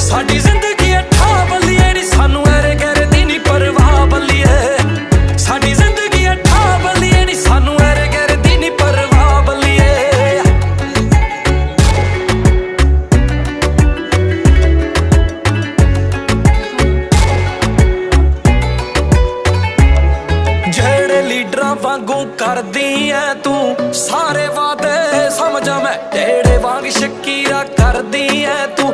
ਸਾਡੀ ਜ਼ਿੰਦਗੀ ਅੱਠਾ ਬੱਲੀਏ ਨੀ ਸਾਨੂੰ ਐਰੇ ਗੈਰੇ ਦੀ ਨੀ ਪਰਵਾਹ ਬੱਲੀਏ ਸਾਡੀ ਜ਼ਿੰਦਗੀ ਅੱਠਾ ਬੱਲੀਏ ਨੀ ਸਾਨੂੰ ਐਰੇ ਗੈਰੇ ਦੀ ਨੀ ਪਰਵਾਹ ਬੱਲੀਏ ਜਿਹੜੇ ਲੀਡਰਾਂ ਵਾਂਗੂ ਕਰਦੀ ਐ ਤੂੰ ਸਾਰੇ ਵਾਅਦੇ ਸਮਝ ਮੈਂ ਤੇਰੇ ਵਾਂਗ ਸ਼ਕੀਰਾ ਕਰਦੀ ਐ ਤੂੰ